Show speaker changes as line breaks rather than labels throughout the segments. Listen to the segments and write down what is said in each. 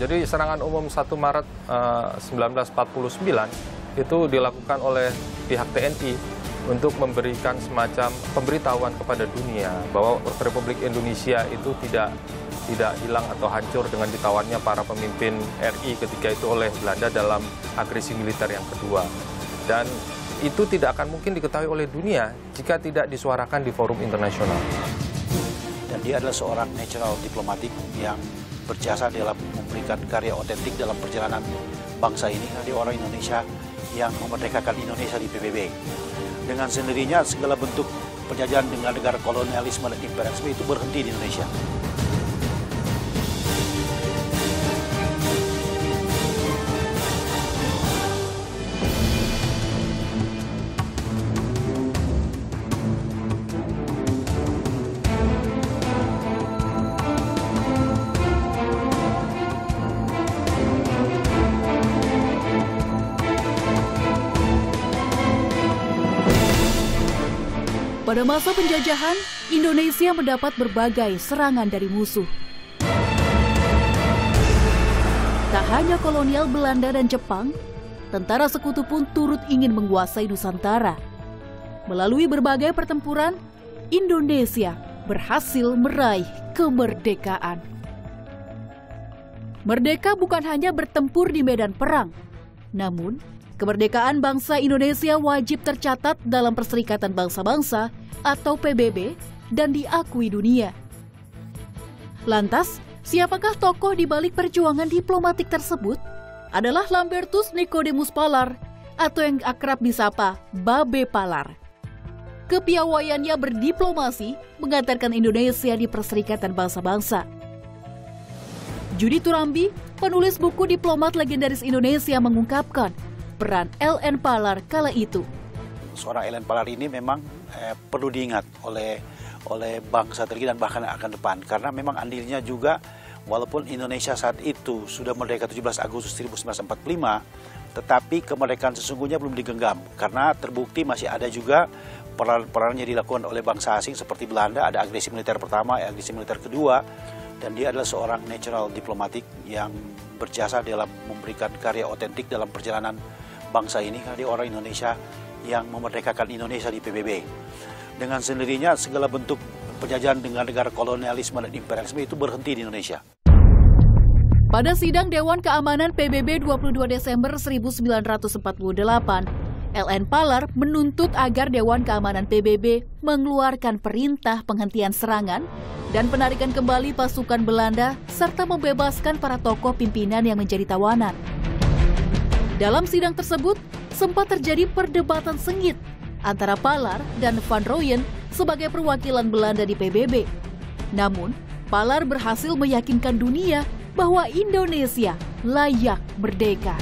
Jadi serangan umum 1 Maret 1949 itu dilakukan oleh pihak TNI untuk memberikan semacam pemberitahuan kepada dunia bahwa Republik Indonesia itu tidak hilang atau hancur dengan ditawannya para pemimpin RI ketika itu oleh Belanda dalam agresi militer yang kedua. Dan itu tidak akan mungkin diketahui oleh dunia jika tidak disuarakan di forum internasional.
Dan dia adalah seorang natural diplomatik yang berjasa dalam memberikan karya otentik dalam perjalanan bangsa ini. Dia orang Indonesia yang memerdekakan Indonesia di PBB. Dengan sendirinya segala bentuk penjajahan dengan negara kolonialisme dan imperialisme itu berhenti di Indonesia.
Pada masa penjajahan, Indonesia mendapat berbagai serangan dari musuh. Tak hanya kolonial Belanda dan Jepang, tentara sekutu pun turut ingin menguasai Nusantara. Melalui berbagai pertempuran, Indonesia berhasil meraih kemerdekaan. Merdeka bukan hanya bertempur di medan perang, namun kemerdekaan bangsa Indonesia wajib tercatat dalam Perserikatan Bangsa-Bangsa atau PBB dan diakui dunia. Lantas, siapakah tokoh di balik perjuangan diplomatik tersebut? Adalah Lambertus Nicodemus Palar atau yang akrab disapa Babe Palar. Kepiawaiannya berdiplomasi mengantarkan Indonesia di Perserikatan Bangsa-Bangsa. Judi Turambi, penulis buku diplomat legendaris Indonesia, mengungkapkan peran LN Palar kala itu.
Seorang LN Palar ini memang perlu diingat oleh bangsa terkini dan bahkan akan depan. Karena memang andilnya juga, walaupun Indonesia saat itu sudah merdeka 17 Agustus 1945, tetapi kemerdekaan sesungguhnya belum digenggam. Karena terbukti masih ada juga peran yang dilakukan oleh bangsa asing seperti Belanda, ada agresi militer pertama, agresi militer kedua, dan dia adalah seorang natural diplomatik yang berjasa dalam memberikan karya otentik dalam perjalanan bangsa ini. Karena dia orang Indonesia yang memerdekakan Indonesia di PBB. Dengan sendirinya segala bentuk penjajahan dengan negara kolonialisme dan imperialisme itu berhenti di Indonesia.
Pada sidang Dewan Keamanan PBB 22 Desember 1948, LN Palar menuntut agar Dewan Keamanan PBB mengeluarkan perintah penghentian serangan dan penarikan kembali pasukan Belanda serta membebaskan para tokoh pimpinan yang menjadi tawanan. Dalam sidang tersebut, sempat terjadi perdebatan sengit antara Palar dan Van Rooyen sebagai perwakilan Belanda di PBB. Namun, Palar berhasil meyakinkan dunia bahwa Indonesia layak merdeka.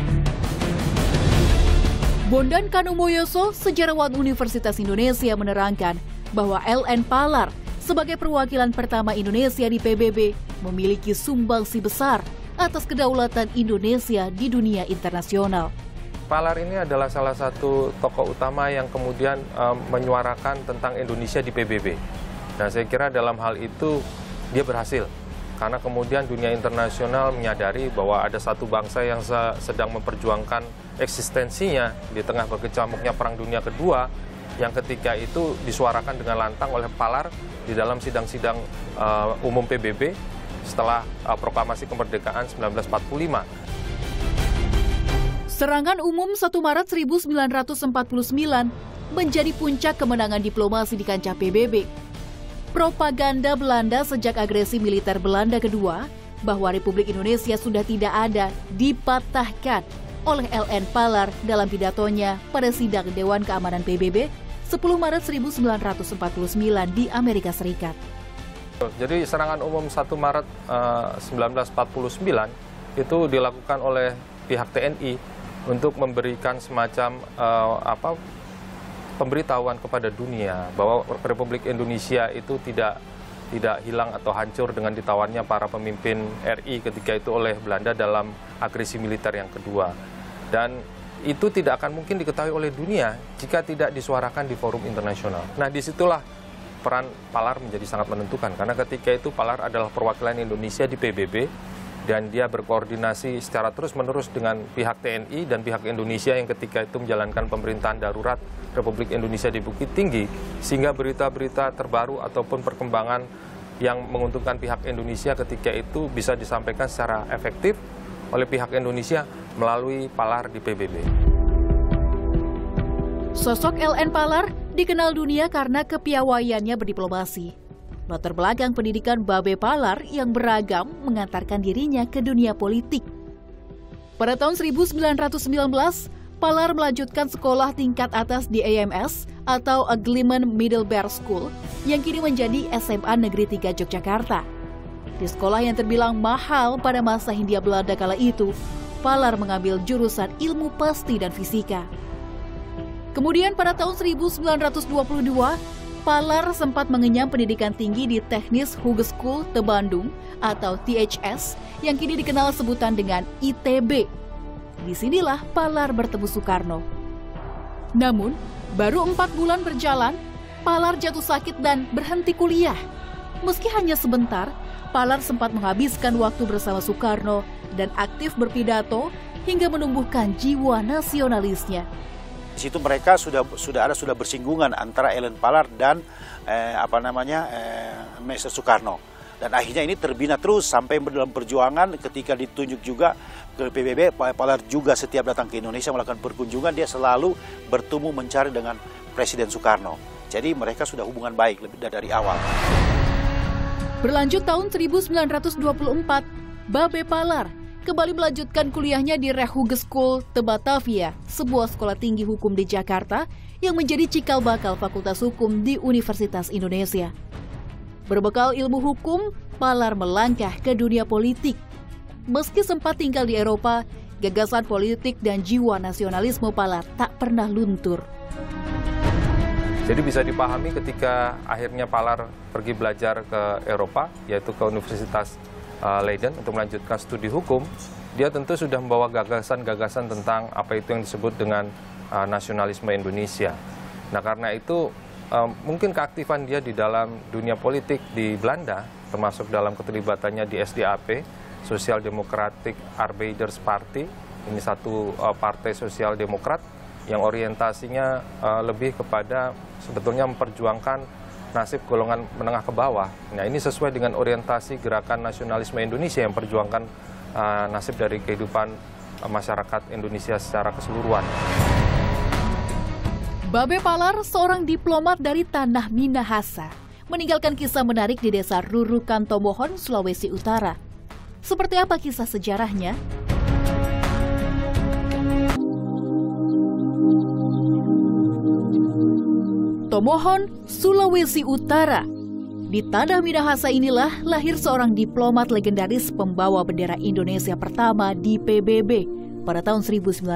Bondan Kanumoyoso, sejarawan Universitas Indonesia, menerangkan bahwa LN Palar sebagai perwakilan pertama Indonesia di PBB memiliki sumbangsi besar atas kedaulatan Indonesia di dunia internasional.
Palar ini adalah salah satu tokoh utama yang kemudian menyuarakan tentang Indonesia di PBB. Nah, saya kira dalam hal itu dia berhasil. Karena kemudian dunia internasional menyadari bahwa ada satu bangsa yang sedang memperjuangkan eksistensinya di tengah berkecamuknya Perang Dunia Kedua, yang ketika itu disuarakan dengan lantang oleh Palar di dalam sidang-sidang umum PBB setelah proklamasi kemerdekaan 1945.
Serangan umum 1 Maret 1949 menjadi puncak kemenangan diplomasi di kancah PBB. Propaganda Belanda sejak agresi militer Belanda kedua bahwa Republik Indonesia sudah tidak ada dipatahkan oleh LN Palar dalam pidatonya pada sidang Dewan Keamanan PBB 10 Maret 1949 di Amerika Serikat.
Jadi serangan umum 1 Maret 1949 itu dilakukan oleh pihak TNI untuk memberikan semacam pemberitahuan kepada dunia bahwa Republik Indonesia itu tidak hilang atau hancur dengan ditawannya para pemimpin RI ketika itu oleh Belanda dalam agresi militer yang kedua. Dan itu tidak akan mungkin diketahui oleh dunia jika tidak disuarakan di forum internasional. Nah, disitulah peran Palar menjadi sangat menentukan, karena ketika itu Palar adalah perwakilan Indonesia di PBB dan dia berkoordinasi secara terus-menerus dengan pihak TNI dan pihak Indonesia yang ketika itu menjalankan pemerintahan darurat Republik Indonesia di Bukit Tinggi, sehingga berita-berita terbaru ataupun perkembangan yang menguntungkan pihak Indonesia ketika itu bisa disampaikan secara efektif oleh pihak Indonesia melalui Palar di PBB.
Sosok LN Palar dikenal dunia karena kepiawaiannya berdiplomasi. Latar belakang pendidikan Babe Palar yang beragam mengantarkan dirinya ke dunia politik. Pada tahun 1919, Palar melanjutkan sekolah tingkat atas di AMS atau Agliman Middelbare School yang kini menjadi SMA Negeri 3 Yogyakarta. Di sekolah yang terbilang mahal pada masa Hindia Belanda kala itu, Palar mengambil jurusan ilmu pasti dan fisika. Kemudian pada tahun 1922, Palar sempat mengenyam pendidikan tinggi di Teknis Hogeschool te Bandung atau THS yang kini dikenal sebutan dengan ITB. Disinilah Palar bertemu Soekarno. Namun, baru 4 bulan berjalan, Palar jatuh sakit dan berhenti kuliah. Meski hanya sebentar, Palar sempat menghabiskan waktu bersama Soekarno dan aktif berpidato hingga menumbuhkan jiwa nasionalisnya.
Di situ mereka sudah bersinggungan antara LN Palar dan Mr. Soekarno. Dan akhirnya ini terbina terus sampai dalam perjuangan ketika ditunjuk juga ke PBB, Palar juga setiap datang ke Indonesia melakukan perkunjungan, dia selalu bertemu mencari dengan Presiden Soekarno. Jadi mereka sudah hubungan baik lebih dari awal.
Berlanjut tahun 1924, Babe Palar kembali melanjutkan kuliahnya di Hogeschool te Batavia, sebuah sekolah tinggi hukum di Jakarta yang menjadi cikal bakal Fakultas Hukum di Universitas Indonesia. Berbekal ilmu hukum, Palar melangkah ke dunia politik. Meski sempat tinggal di Eropa, gagasan politik dan jiwa nasionalisme Palar tak pernah luntur.
Jadi bisa dipahami ketika akhirnya Palar pergi belajar ke Eropa, yaitu ke Universitas Leiden untuk melanjutkan studi hukum, dia tentu sudah membawa gagasan-gagasan tentang apa itu yang disebut dengan nasionalisme Indonesia. Nah, karena itu mungkin keaktifan dia di dalam dunia politik di Belanda, termasuk dalam keterlibatannya di SDAP, Social Democratic Arbeiders Party, ini satu partai sosial demokrat yang orientasinya lebih kepada sebetulnya memperjuangkan nasib golongan menengah ke bawah. Nah, ini sesuai dengan orientasi gerakan nasionalisme Indonesia yang memperjuangkan nasib dari kehidupan masyarakat Indonesia secara keseluruhan.
Babe Palar, seorang diplomat dari tanah Minahasa, meninggalkan kisah menarik di desa Rurukan Tomohon, Sulawesi Utara. Seperti apa kisah sejarahnya? Tomohon, Sulawesi Utara. Di tanah Minahasa inilah lahir seorang diplomat legendaris pembawa bendera Indonesia pertama di PBB pada tahun 1950.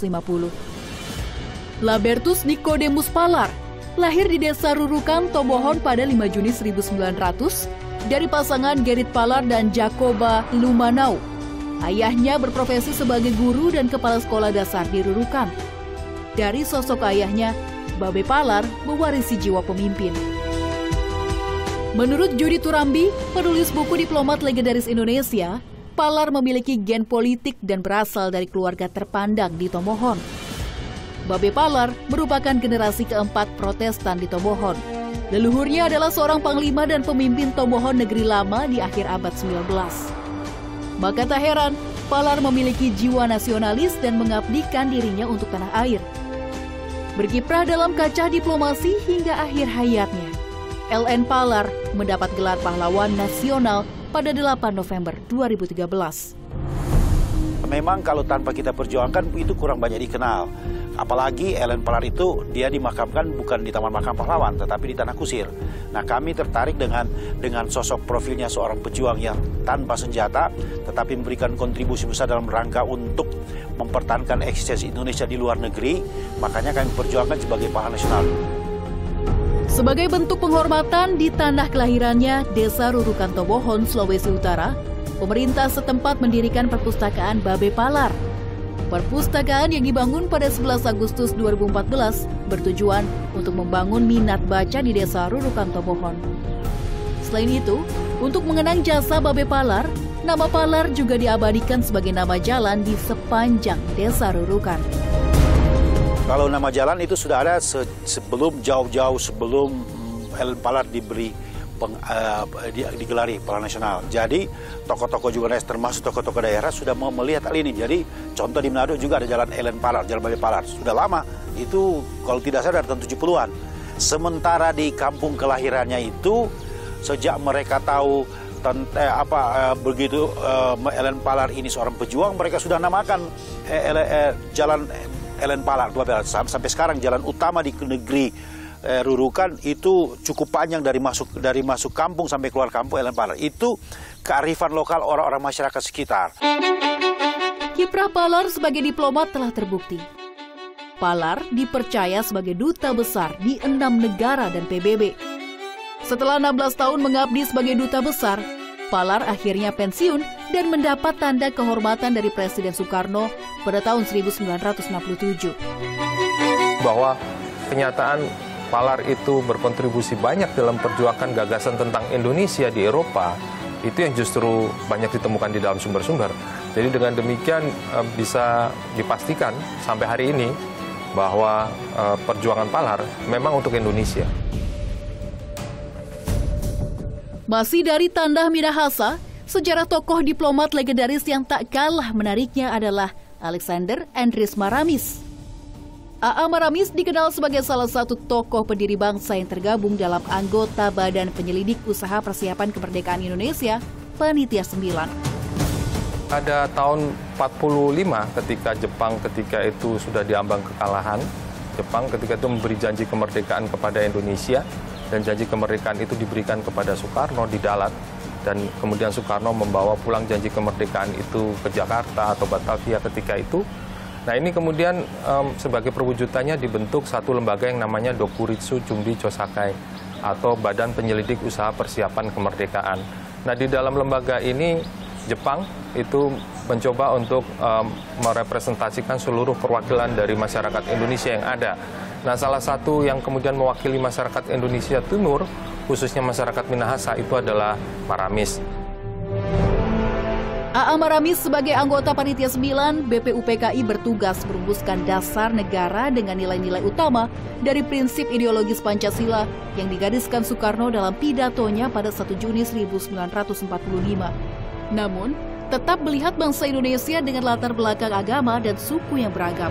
Labertus Nicodemus Palar lahir di desa Rurukan, Tomohon pada 5 Juni 1900 dari pasangan Gerrit Palar dan Jacoba Lumanau. Ayahnya berprofesi sebagai guru dan kepala sekolah dasar di Rurukan. Dari sosok ayahnya, Babe Palar mewarisi jiwa pemimpin. Menurut Judi Turambi, penulis buku diplomat legendaris Indonesia, Palar memiliki gen politik dan berasal dari keluarga terpandang di Tomohon. Babe Palar merupakan generasi keempat Protestan di Tomohon. Leluhurnya adalah seorang panglima dan pemimpin Tomohon Negeri Lama di akhir abad 19. Maka tak heran, Palar memiliki jiwa nasionalis dan mengabdikan dirinya untuk tanah air. Berkiprah dalam kancah diplomasi hingga akhir hayatnya, LN Palar mendapat gelar pahlawan nasional pada 8 November 2013.
Memang kalau tanpa kita perjuangkan itu kurang banyak dikenal. Apalagi LN Palar itu dia dimakamkan bukan di Taman Makam Pahlawan tetapi di Tanah Kusir. Nah, kami tertarik dengan sosok profilnya seorang pejuang yang tanpa senjata tetapi memberikan kontribusi besar dalam rangka untuk mempertahankan eksistensi Indonesia di luar negeri. Makanya kami perjuangkan sebagai pahlawan nasional.
Sebagai bentuk penghormatan di tanah kelahirannya, Desa Rurukan Tomohon, Sulawesi Utara, pemerintah setempat mendirikan perpustakaan Babe Palar. Perpustakaan yang dibangun pada 11 Agustus 2014 bertujuan untuk membangun minat baca di Desa Rurukan Tomohon. Selain itu, untuk mengenang jasa Babe Palar, Nama Palar juga diabadikan sebagai nama jalan di sepanjang Desa Rurukan.
Kalau nama jalan itu sudah ada jauh-jauh sebelum Ellen Palar digelari Pahlawan Nasional. Jadi tokoh-tokoh juga termasuk tokoh-tokoh daerah sudah mau melihat hal ini. Jadi contoh di Manado juga ada jalan Ellen Palar, jalan Babe Palar. Sudah lama, itu kalau tidak salah dari tahun 70-an. Sementara di kampung kelahirannya itu, sejak mereka tahu begitu Ellen Palar ini seorang pejuang, mereka sudah namakan jalan Ellen Palar. Sampai sekarang jalan utama di negeri Rurukan itu cukup panjang dari masuk kampung sampai keluar kampung Ellen Palar. Itu kearifan lokal orang-orang masyarakat sekitar.
Kiprah Palar sebagai diplomat telah terbukti. Palar dipercaya sebagai duta besar di 6 negara dan PBB. Setelah 16 tahun mengabdi sebagai duta besar, Palar akhirnya pensiun dan mendapat tanda kehormatan dari Presiden Soekarno pada tahun 1967.
Bahwa kenyataan Palar itu berkontribusi banyak dalam perjuangan gagasan tentang Indonesia di Eropa, itu yang justru banyak ditemukan di dalam sumber-sumber. Jadi dengan demikian bisa dipastikan sampai hari ini bahwa perjuangan Palar memang untuk Indonesia.
Masih dari Tandah Minahasa, sejarah tokoh diplomat legendaris yang tak kalah menariknya adalah Alexander Andries Maramis. A.A. Maramis dikenal sebagai salah satu tokoh pendiri bangsa yang tergabung dalam anggota Badan Penyelidik Usaha Persiapan Kemerdekaan Indonesia, Panitia 9.
Pada tahun 45 ketika Jepang itu sudah diambang kekalahan, Jepang ketika itu memberi janji kemerdekaan kepada Indonesia, dan janji kemerdekaan itu diberikan kepada Soekarno di Dalat, dan kemudian Soekarno membawa pulang janji kemerdekaan itu ke Jakarta atau Batavia ketika itu. Nah ini kemudian sebagai perwujudannya dibentuk satu lembaga yang namanya Dokuritsu Chumbi Chosakai atau Badan Penyelidik Usaha Persiapan Kemerdekaan. Nah di dalam lembaga ini Jepang itu mencoba untuk merepresentasikan seluruh perwakilan dari masyarakat Indonesia yang ada. Nah, salah satu yang kemudian mewakili masyarakat Indonesia Timur, khususnya masyarakat Minahasa, itu adalah Maramis.
A.A. Maramis sebagai anggota Panitia 9, BPUPKI bertugas merumuskan dasar negara dengan nilai-nilai utama dari prinsip ideologis Pancasila yang digariskan Soekarno dalam pidatonya pada 1 Juni 1945. Namun, tetap melihat bangsa Indonesia dengan latar belakang agama dan suku yang beragam.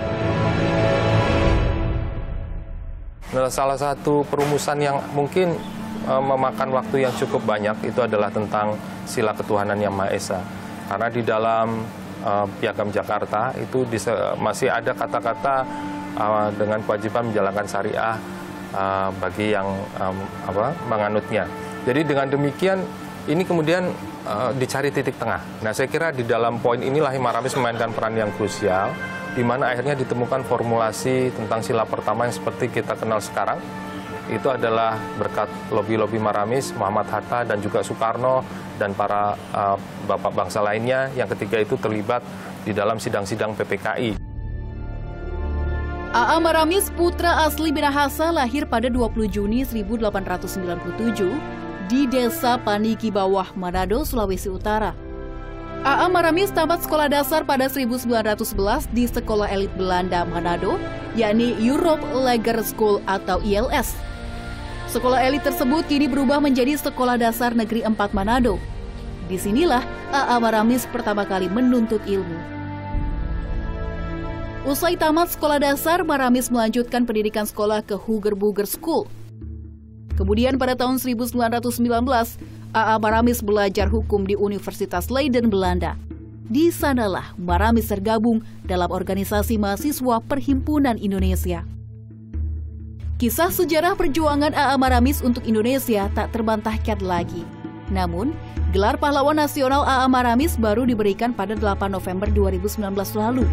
Nah, salah satu perumusan yang mungkin memakan waktu yang cukup banyak itu adalah tentang sila ketuhanan yang Maha Esa. Karena di dalam Piagam Jakarta itu masih ada kata-kata dengan kewajiban menjalankan syariah bagi yang menganutnya. Jadi dengan demikian ini kemudian dicari titik tengah. Nah saya kira di dalam poin inilah Maramis memainkan peran yang krusial, di mana akhirnya ditemukan formulasi tentang sila pertama yang seperti kita kenal sekarang. Itu adalah berkat lobi-lobi Maramis, Muhammad Hatta, dan juga Soekarno, dan para bapak bangsa lainnya yang ketika itu terlibat di dalam sidang-sidang PPKI.
A.A. Maramis, putra asli Minahasa, lahir pada 20 Juni 1897 di Desa Paniki Bawah, Manado, Sulawesi Utara. A.A. Maramis tamat sekolah dasar pada 1911 di Sekolah Elit Belanda Manado, yakni Europe Lager School atau ILS. Sekolah elit tersebut kini berubah menjadi Sekolah Dasar Negeri 4 Manado. Disinilah A.A. Maramis pertama kali menuntut ilmu. Usai tamat sekolah dasar, Maramis melanjutkan pendidikan sekolah ke Huger-Buger School. Kemudian pada tahun 1919, A.A. Maramis belajar hukum di Universitas Leiden, Belanda. Di sanalah Maramis tergabung dalam organisasi mahasiswa Perhimpunan Indonesia. Kisah sejarah perjuangan A.A. Maramis untuk Indonesia tak terbantahkan lagi. Namun, gelar pahlawan nasional A.A. Maramis baru diberikan pada 8 November 2019 lalu.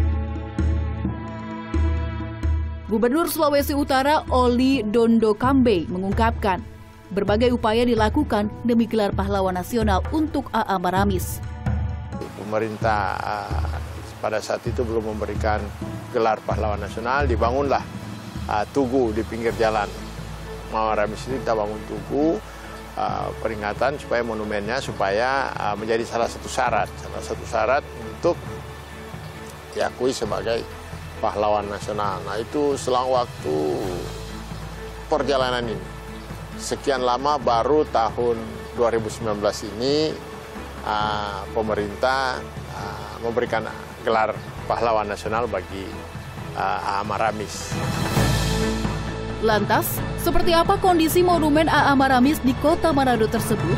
Gubernur Sulawesi Utara Oli Dondo Kambe mengungkapkan, berbagai upaya dilakukan demi gelar pahlawan nasional untuk A.A. Maramis.
Pemerintah pada saat itu belum memberikan gelar pahlawan nasional, dibangunlah tugu di pinggir jalan. Maramis ini kita bangun tugu peringatan supaya monumennya menjadi salah satu syarat untuk diakui sebagai pahlawan nasional. Nah, itu selang waktu perjalanan ini sekian lama, baru tahun 2019 ini pemerintah memberikan gelar pahlawan nasional bagi A.A. Maramis.
Lantas, seperti apa kondisi monumen A.A. Maramis di kota Manado tersebut?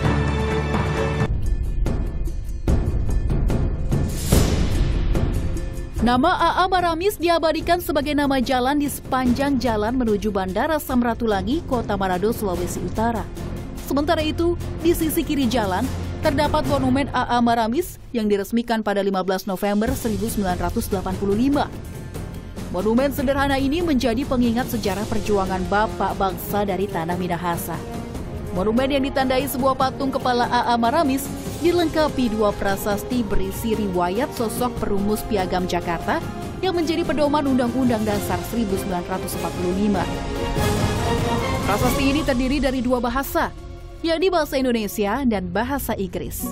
Nama A.A. Maramis diabadikan sebagai nama jalan di sepanjang jalan menuju Bandara Samratulangi, Kota Manado, Sulawesi Utara. Sementara itu, di sisi kiri jalan, terdapat monumen A.A. Maramis yang diresmikan pada 15 November 1985. Monumen sederhana ini menjadi pengingat sejarah perjuangan Bapak bangsa dari tanah Minahasa. Monumen yang ditandai sebuah patung kepala A.A. Maramis dilengkapi 2 prasasti berisi riwayat sosok perumus Piagam Jakarta yang menjadi pedoman Undang-Undang Dasar 1945. Prasasti ini terdiri dari 2 bahasa, yakni bahasa Indonesia dan bahasa Inggris.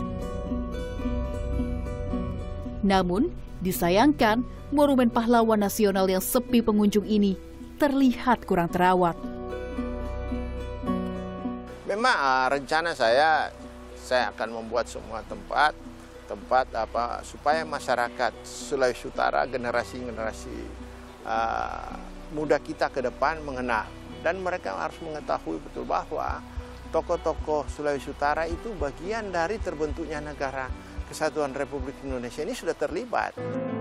Namun, disayangkan, monumen pahlawan nasional yang sepi pengunjung ini terlihat kurang terawat.
Memang rencana saya akan membuat semua tempat supaya masyarakat Sulawesi Utara, generasi muda kita ke depan mengenal, dan mereka harus mengetahui betul bahwa tokoh-tokoh Sulawesi Utara itu bagian dari terbentuknya negara Kesatuan Republik Indonesia ini sudah terlibat.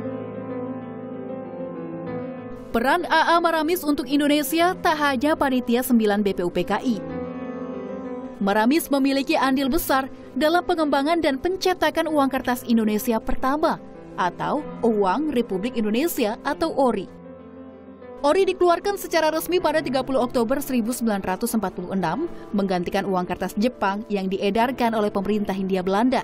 Peran A.A. Maramis untuk Indonesia tak hanya panitia 9 BPUPKI. Maramis memiliki andil besar dalam pengembangan dan pencetakan uang kertas Indonesia pertama atau Uang Republik Indonesia atau ORI. ORI dikeluarkan secara resmi pada 30 Oktober 1946 menggantikan uang kertas Jepang yang diedarkan oleh pemerintah Hindia Belanda.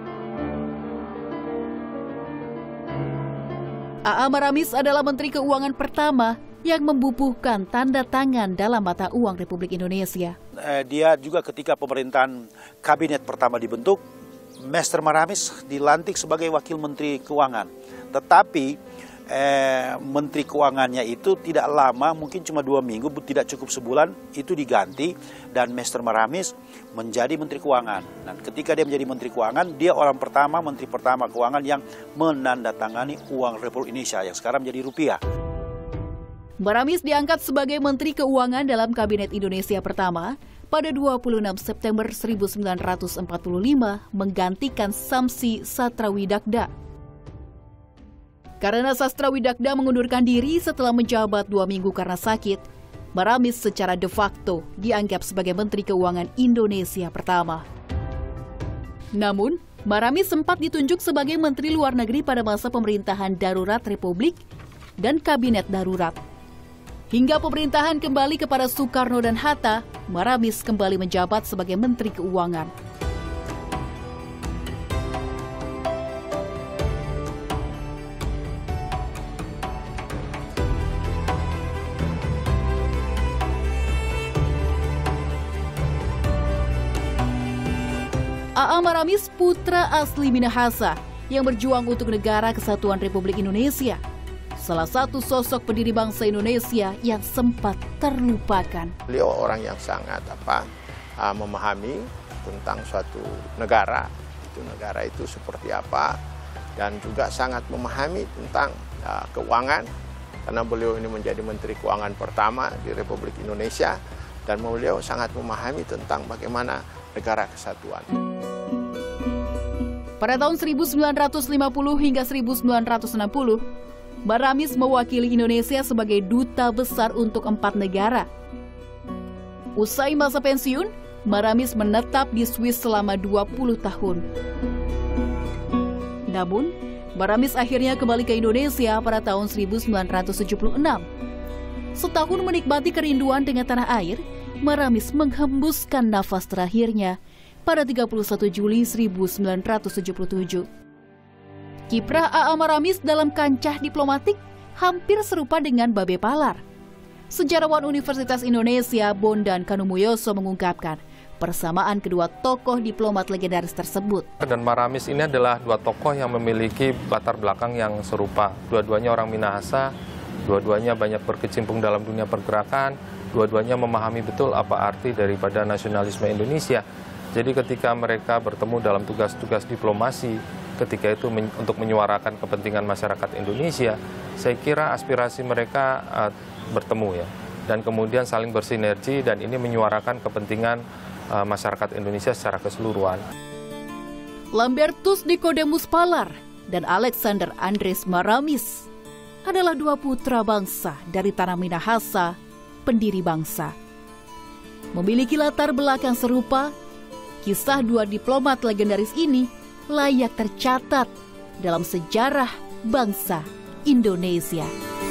A.A. Maramis adalah Menteri Keuangan pertama yang membubuhkan tanda tangan dalam mata uang Republik Indonesia.
Dia juga ketika pemerintahan kabinet pertama dibentuk, Mr. Maramis dilantik sebagai Wakil Menteri Keuangan. Tetapi Menteri Keuangannya itu tidak lama, mungkin cuma 2 minggu, tidak cukup sebulan, itu diganti dan Mr. Maramis menjadi Menteri Keuangan. Dan ketika dia menjadi Menteri Keuangan, dia Menteri pertama Keuangan yang menandatangani uang Republik Indonesia yang sekarang menjadi rupiah.
Maramis diangkat sebagai Menteri Keuangan dalam Kabinet Indonesia pertama pada 26 September 1945 menggantikan Samsi Satrawidakda. Karena Sastrawidakda mengundurkan diri setelah menjabat 2 minggu karena sakit, Maramis secara de facto dianggap sebagai Menteri Keuangan Indonesia pertama. Namun, Maramis sempat ditunjuk sebagai Menteri Luar Negeri pada masa pemerintahan darurat Republik dan Kabinet Darurat. Hingga pemerintahan kembali kepada Soekarno dan Hatta, Maramis kembali menjabat sebagai Menteri Keuangan. A.A. Maramis putra asli Minahasa yang berjuang untuk Negara Kesatuan Republik Indonesia. Salah satu sosok pendiri bangsa Indonesia yang sempat terlupakan.
Beliau orang yang sangat memahami tentang suatu negara itu seperti apa, dan juga sangat memahami tentang keuangan, karena beliau ini menjadi Menteri Keuangan pertama di Republik Indonesia, dan beliau sangat memahami tentang bagaimana negara kesatuan.
Pada tahun 1950 hingga 1960, Maramis mewakili Indonesia sebagai Duta Besar untuk 4 negara. Usai masa pensiun, Maramis menetap di Swiss selama 20 tahun. Namun, Maramis akhirnya kembali ke Indonesia pada tahun 1976. Setahun menikmati kerinduan dengan tanah air, Maramis menghembuskan nafas terakhirnya pada 31 Juli 1977. Kiprah A.A. Maramis dalam kancah diplomatik hampir serupa dengan Babe Palar. Sejarawan Universitas Indonesia Bondan Kanumuyoso mengungkapkan persamaan kedua tokoh diplomat legendaris tersebut.
Dan Maramis ini adalah dua tokoh yang memiliki latar belakang yang serupa. Dua-duanya orang Minahasa, dua-duanya banyak berkecimpung dalam dunia pergerakan, dua-duanya memahami betul apa arti daripada nasionalisme Indonesia. Jadi ketika mereka bertemu dalam tugas-tugas diplomasi, ketika itu untuk menyuarakan kepentingan masyarakat Indonesia, saya kira aspirasi mereka bertemu ya, dan kemudian saling bersinergi, dan ini menyuarakan kepentingan masyarakat Indonesia secara keseluruhan.
Lambertus Nicodemus Palar dan Alexander Andres Maramis adalah dua putra bangsa dari tanah Minahasa, pendiri bangsa. Memiliki latar belakang serupa, kisah dua diplomat legendaris ini layak tercatat dalam sejarah bangsa Indonesia.